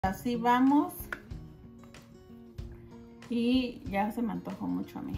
Así vamos. Y ya se me antojó mucho a mí.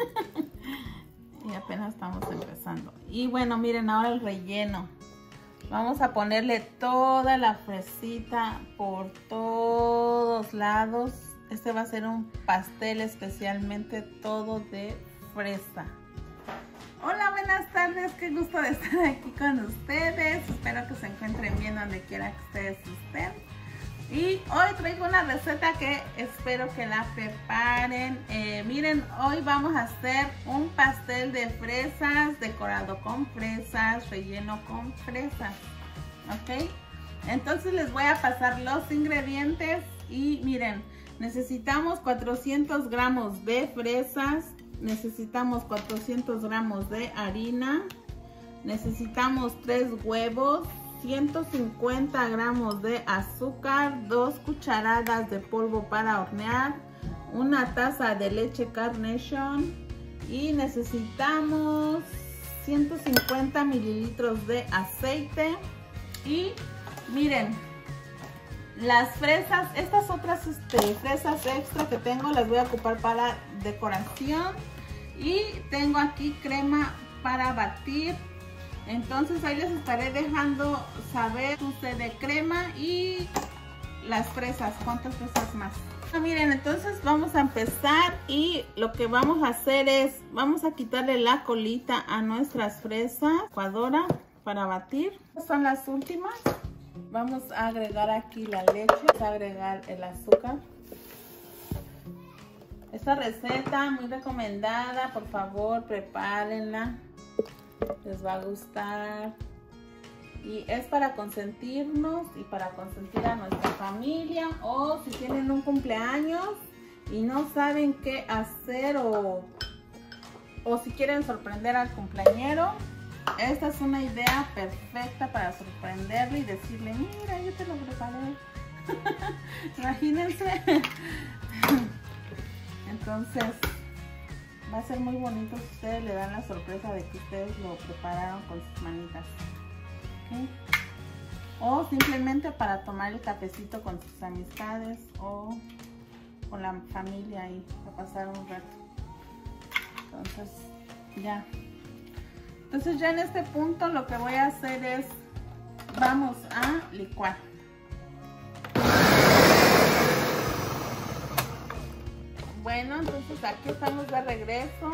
Y apenas estamos empezando. Y bueno, miren, ahora el relleno. Vamos a ponerle toda la fresita por todos lados. Este va a ser un pastel especialmente todo de fresa. Hola, buenas tardes. Qué gusto de estar aquí con ustedes. Espero que se encuentren bien donde quiera que ustedes estén. Y hoy traigo una receta que espero que la preparen. Miren, hoy vamos a hacer un pastel de fresas, decorado con fresas, relleno con fresas. ¿Ok? Entonces les voy a pasar los ingredientes. Y miren, necesitamos 400 gramos de fresas, necesitamos 400 gramos de harina, necesitamos 3 huevos, 150 gramos de azúcar, 2 cucharadas de polvo para hornear, una taza de leche Carnation y necesitamos 150 mililitros de aceite. Y miren, las fresas, estas otras fresas extra que tengo las voy a ocupar para decoración. Y tengo aquí crema para batir. Entonces ahí les estaré dejando saber usted de crema y las fresas, cuántas fresas más. Miren, entonces vamos a empezar y lo que vamos a hacer es, vamos a quitarle la colita a nuestras fresas, licuadora para batir. Son las últimas. Vamos a agregar aquí la leche, vamos a agregar el azúcar. Esta receta muy recomendada, por favor prepárenla. Les va a gustar y es para consentirnos y para consentir a nuestra familia, o si tienen un cumpleaños y no saben qué hacer o si quieren sorprender al cumpleañero, esta es una idea perfecta para sorprenderle y decirle: mira, yo te lo preparé. Imagínense. Entonces va a ser muy bonito si ustedes le dan la sorpresa de que ustedes lo prepararon con sus manitas. ¿Okay? O simplemente para tomar el cafecito con sus amistades o con la familia ahí, para pasar un rato. Entonces ya en este punto lo que voy a hacer es, vamos a licuar. Bueno, entonces aquí estamos de regreso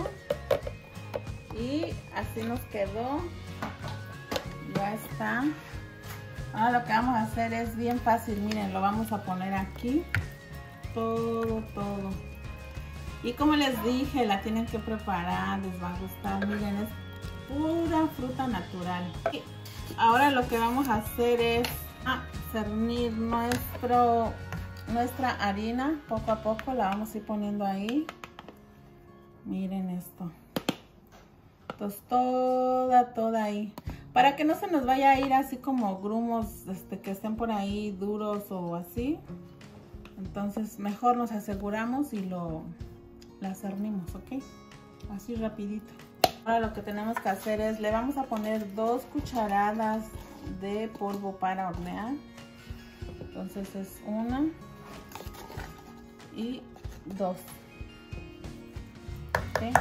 y así nos quedó. Ya está. Ahora lo que vamos a hacer es bien fácil. Miren, lo vamos a poner aquí todo. Y como les dije, la tienen que preparar, les va a gustar. Miren, es pura fruta natural. Y ahora lo que vamos a hacer es cernir nuestra harina. Poco a poco la vamos a ir poniendo ahí. Miren esto. Entonces toda ahí, para que no se nos vaya a ir así como grumos que estén por ahí duros o así. Entonces mejor nos aseguramos y la cernimos, ¿ok? Así rapidito. Ahora lo que tenemos que hacer es, le vamos a poner 2 cucharadas de polvo para hornear. Entonces es 1 y 2. ¿Okay?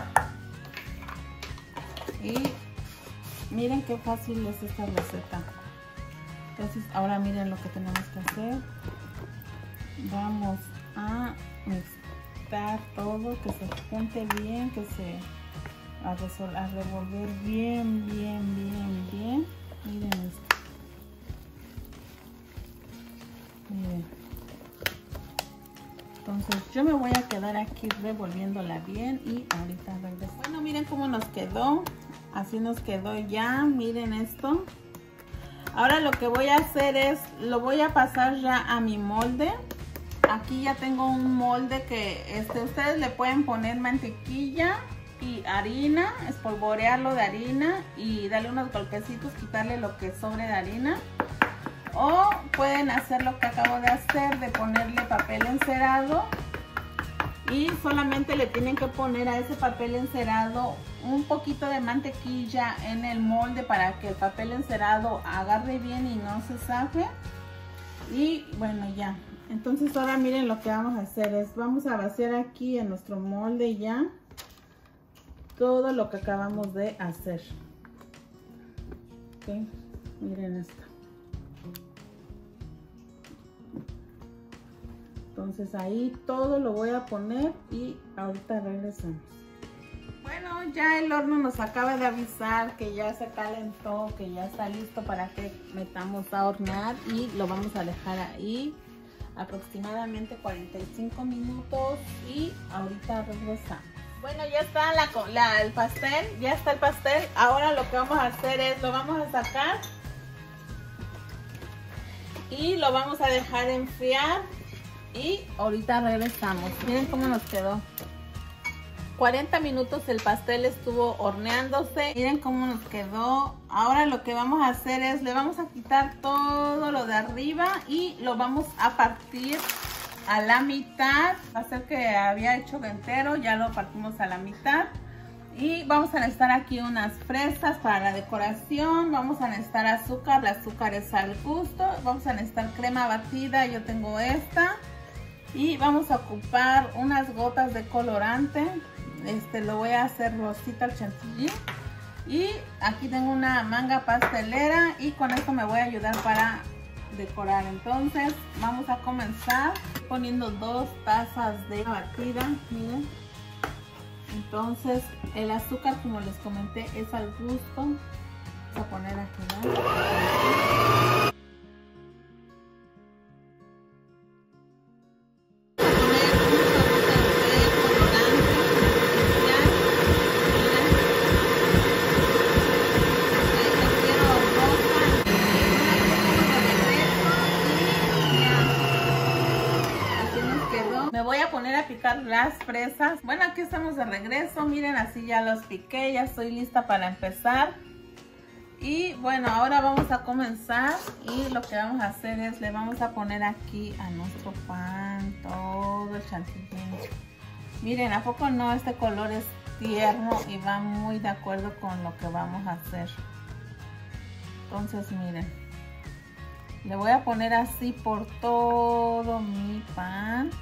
Y miren qué fácil es esta receta. Entonces ahora miren lo que tenemos que hacer. Vamos a mezclar todo, que se junte bien, que se a revolver bien. Miren esto. Miren. Entonces yo me voy a quedar aquí revolviéndola bien y ahorita regreso. Bueno, miren cómo nos quedó. Así nos quedó ya. Miren esto. Ahora lo que voy a hacer es, lo voy a pasar ya a mi molde. Aquí ya tengo un molde que ustedes le pueden poner mantequilla y harina, espolvorearlo de harina y darle unos golpecitos, quitarle lo que sobre de harina. O pueden hacer lo que acabo de hacer, de ponerle papel encerado y solamente le tienen que poner a ese papel encerado un poquito de mantequilla en el molde para que el papel encerado agarre bien y no se zafe. Y bueno, ya Entonces ahora miren lo que vamos a hacer es, vamos a vaciar aquí en nuestro molde ya todo lo que acabamos de hacer. Ok, miren esto. Entonces ahí todo lo voy a poner y ahorita regresamos. Bueno, ya el horno nos acaba de avisar que ya se calentó, que ya está listo para que metamos a hornear y lo vamos a dejar ahí aproximadamente 45 minutos y ahorita regresamos. Bueno, ya está el pastel, ya está el pastel. Ahora lo que vamos a hacer es, lo vamos a sacar y lo vamos a dejar enfriar y ahorita regresamos. Miren cómo nos quedó. 40 minutos el pastel estuvo horneándose. Miren cómo nos quedó. Ahora lo que vamos a hacer es, le vamos a quitar todo lo de arriba y lo vamos a partir a la mitad. Va a ser que había hecho entero, ya lo partimos a la mitad. Y vamos a necesitar aquí unas fresas para la decoración. Vamos a necesitar azúcar, el azúcar es al gusto. Vamos a necesitar crema batida, yo tengo esta. Y vamos a ocupar unas gotas de colorante. Lo voy a hacer rosita al chantilly. Y aquí tengo una manga pastelera y con esto me voy a ayudar para decorar. Entonces vamos a comenzar poniendo 2 tazas de batida. Miren. Entonces el azúcar, como les comenté, es al gusto. Vamos a poner aquí, ¿no? Me voy a poner a picar las fresas. Bueno, aquí estamos de regreso. Miren, así ya los piqué. Ya estoy lista para empezar. Y bueno, ahora vamos a comenzar. Y lo que vamos a hacer es, le vamos a poner aquí a nuestro pan todo el chantilly. Miren, ¿a poco no? Este color es tierno y va muy de acuerdo con lo que vamos a hacer. Entonces, miren. Le voy a poner así por todo mi pan.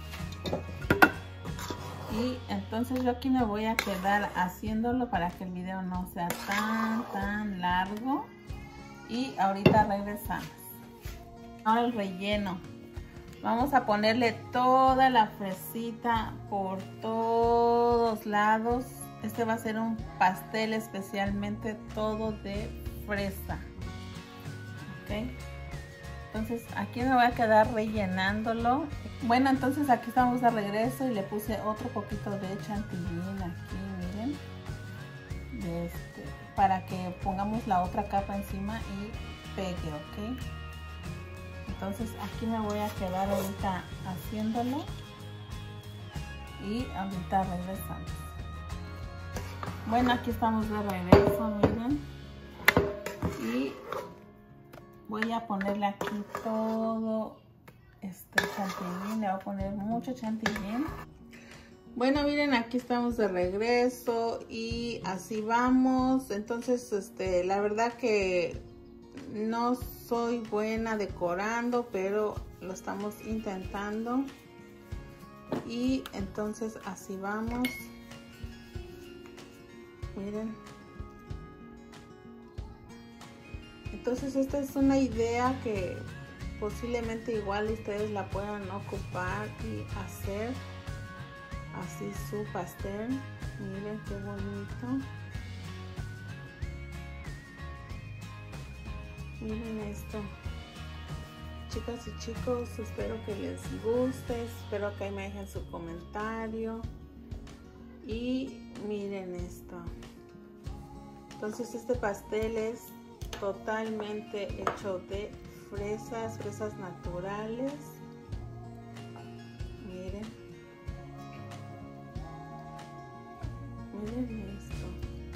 Y entonces yo aquí me voy a quedar haciéndolo para que el video no sea tan largo. Y ahorita regresamos. Ahora el relleno. Vamos a ponerle toda la fresita por todos lados. Este va a ser un pastel especialmente todo de fresa. Ok. Entonces aquí me voy a quedar rellenándolo. Bueno, entonces aquí estamos de regreso y le puse otro poquito de chantilly aquí, miren. Para que pongamos la otra capa encima y pegue, ¿ok? Entonces aquí me voy a quedar ahorita haciéndolo y ahorita regresamos. Bueno, aquí estamos de regreso, miren. Y voy a ponerle aquí todo chantilly, le voy a poner mucho chantilly. Bueno, miren, aquí estamos de regreso y así vamos. Entonces, la verdad que no soy buena decorando, pero lo estamos intentando. Y entonces así vamos. Miren. Entonces esta es una idea que posiblemente igual ustedes la puedan ocupar y hacer así su pastel. Miren qué bonito. Miren esto. Chicas y chicos, espero que les guste, espero que ahí me dejen su comentario. Y miren esto. Entonces este pastel es totalmente hecho de fresas naturales. Miren esto.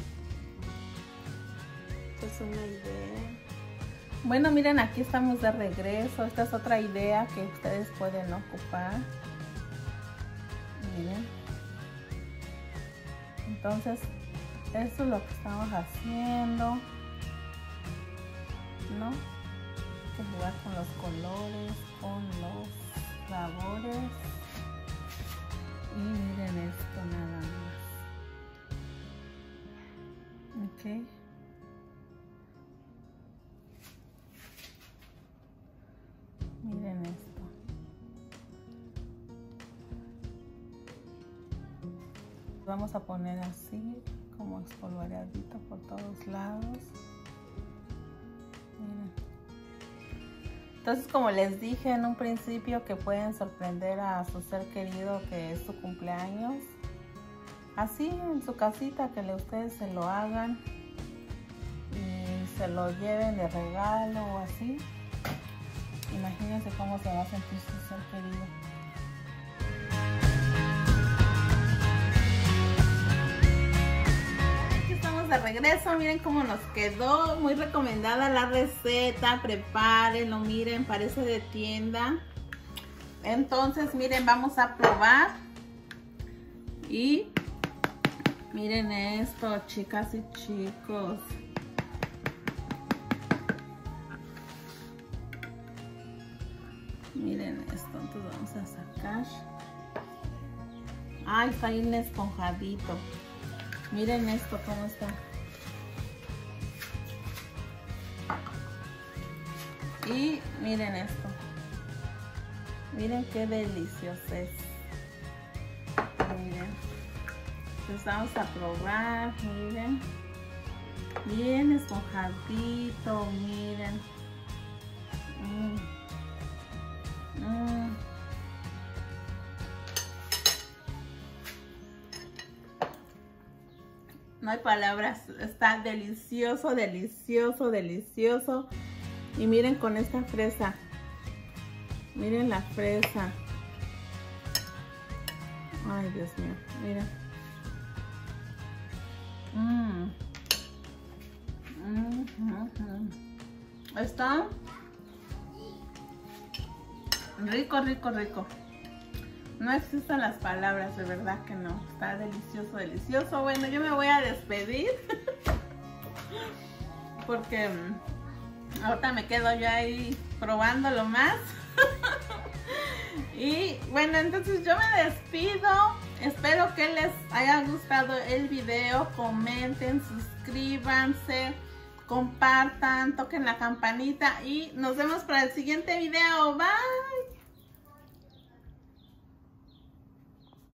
Esta es una idea. Bueno, miren, aquí estamos de regreso. Esta es otra idea que ustedes pueden ocupar. Miren. Entonces, eso es lo que estamos haciendo, ¿no? Hay que jugar con los colores, con los sabores. Y miren esto nada más. Ok. Miren esto. Vamos a poner así, como espolvoreadito por todos lados. Miren. Entonces, como les dije en un principio, que pueden sorprender a su ser querido que es su cumpleaños. Así en su casita, que ustedes se lo hagan y se lo lleven de regalo o así. Imagínense cómo se va a sentir su ser querido. Aquí estamos de regreso. Miren cómo nos quedó. Muy recomendada la receta. Prepárenlo, miren, parece de tienda. Entonces, miren, vamos a probar. Y miren esto, chicas y chicos. Miren esto, entonces vamos a sacar. Ay, está bien esponjadito. Miren esto cómo está. Y miren esto. Miren qué delicioso es. Miren. Entonces vamos a probar, miren. Bien esponjadito, miren. No hay palabras, está delicioso, delicioso, delicioso. Y miren con esta fresa. Miren la fresa. Ay, Dios mío, miren. Está rico, rico, rico. No existen las palabras, de verdad que no. Está delicioso, delicioso. Bueno, yo me voy a despedir porque ahorita me quedo yo ahí probándolo más. Y bueno, entonces yo me despido. Espero que les haya gustado el video. Comenten, suscríbanse, compartan, toquen la campanita y nos vemos para el siguiente video. Bye.